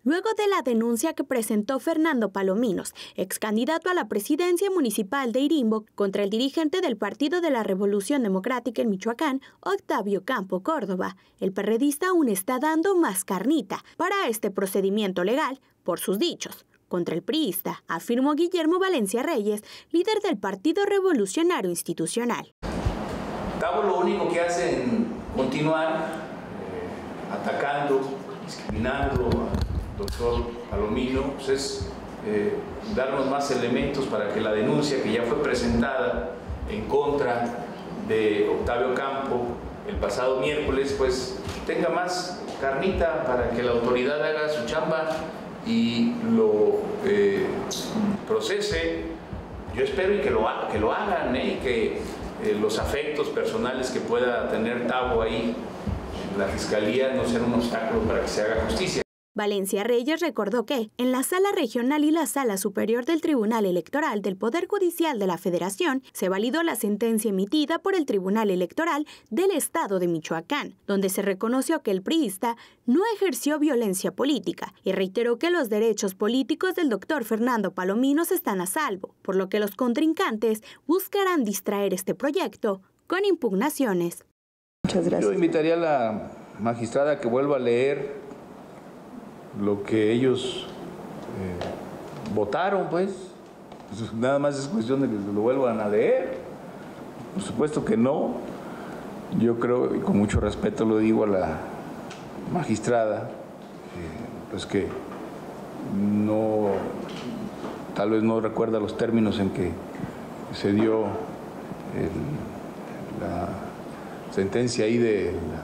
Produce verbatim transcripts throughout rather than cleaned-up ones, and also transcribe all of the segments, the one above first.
luego de la denuncia que presentó Fernando Palominos, ex candidato a la presidencia municipal de Irimbo, contra el dirigente del Partido de la Revolución Democrática en Michoacán, Octavio Campo Córdoba. El perredista aún está dando más carnita para este procedimiento legal, por sus dichos, contra el priista, afirmó Guillermo Valencia Reyes, líder del Partido Revolucionario Institucional. Tavo lo único que hace es continuar eh, atacando, discriminando al doctor Palomino, pues es eh, darnos más elementos para que la denuncia que ya fue presentada en contra de Octavio Campo el pasado miércoles, pues tenga más carnita para que la autoridad haga su chamba y lo eh, procese. Yo espero y que lo, que lo hagan, ¿eh? y que eh, los afectos personales que pueda tener Tavo ahí en la fiscalía no sean un obstáculo para que se haga justicia. Valencia Reyes recordó que, en la Sala Regional y la Sala Superior del Tribunal Electoral del Poder Judicial de la Federación, se validó la sentencia emitida por el Tribunal Electoral del Estado de Michoacán, donde se reconoció que el priista no ejerció violencia política y reiteró que los derechos políticos del doctor Fernando Palominos están a salvo, por lo que los contrincantes buscarán distraer este proyecto con impugnaciones. Muchas gracias. Yo invitaría a la magistrada a que vuelva a leer lo que ellos eh, votaron, pues. Nada más es cuestión de que lo vuelvan a leer. Por supuesto que no. Yo creo, y con mucho respeto lo digo a la magistrada, eh, pues que no, tal vez no recuerda los términos en que se dio el, la sentencia ahí de la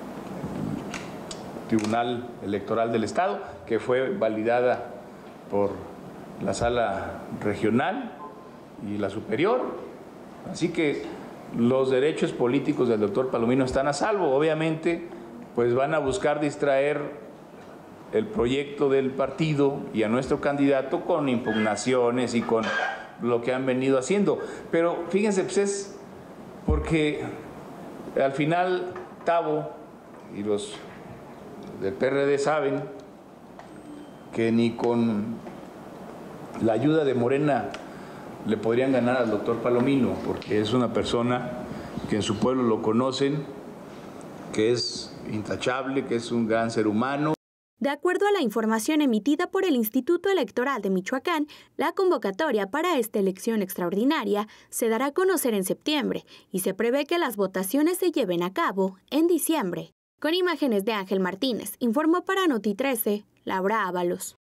Tribunal Electoral del Estado, que fue validada por la Sala Regional y la Superior. Así que los derechos políticos del doctor Palomino están a salvo. Obviamente, pues van a buscar distraer el proyecto del partido y a nuestro candidato con impugnaciones y con lo que han venido haciendo. Pero fíjense, pues es porque al final Tavo y los del P R D saben que ni con la ayuda de Morena le podrían ganar al doctor Palomino, porque es una persona que en su pueblo lo conocen, que es intachable, que es un gran ser humano. De acuerdo a la información emitida por el Instituto Electoral de Michoacán, la convocatoria para esta elección extraordinaria se dará a conocer en septiembre y se prevé que las votaciones se lleven a cabo en diciembre. Con imágenes de Ángel Martínez, informó para Noti trece, Laura Ábalos.